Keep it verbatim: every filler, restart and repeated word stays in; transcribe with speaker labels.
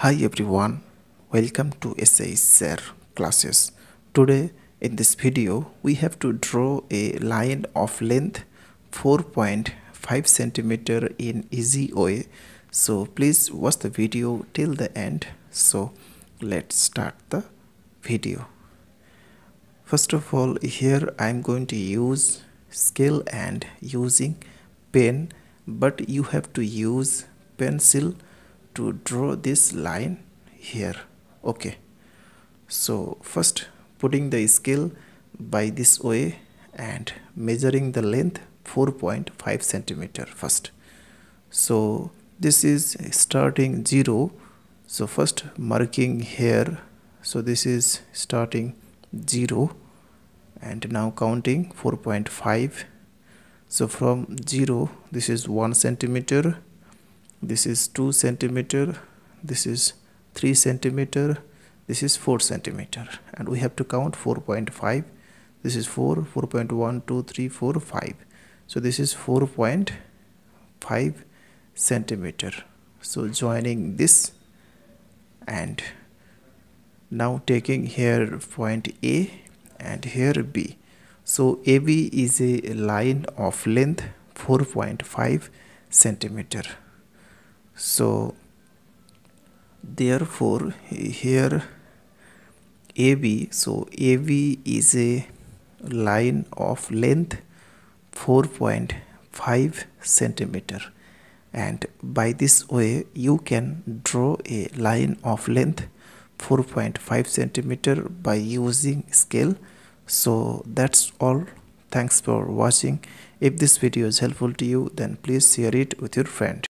Speaker 1: Hi everyone, welcome to S I Share classes. Today in this video we have to draw a line of length four point five centimeter in easy way. So please watch the video till the end. So let's start the video. First of all, here I am going to use scale and using pen, but you have to use pencil to draw this line here. Okay, so first putting the scale by this way and measuring the length four point five centimeter first. So this is starting zero, so first marking here, so this is starting zero and now counting four point five. So from zero, this is one centimeter, this is two centimeter, this is three centimeter, this is four centimeter, and we have to count four point five. This is four, four point one, two, three, four, five. So this is four point five centimeter. So joining this and now taking here point A and here B. So A B is a line of length four point five centimeter. So therefore here A B, so A B is a line of length four point five centimeter, and by this way you can draw a line of length four point five centimeter by using scale. So that's all. Thanks for watching. If this video is helpful to you, then please share it with your friend.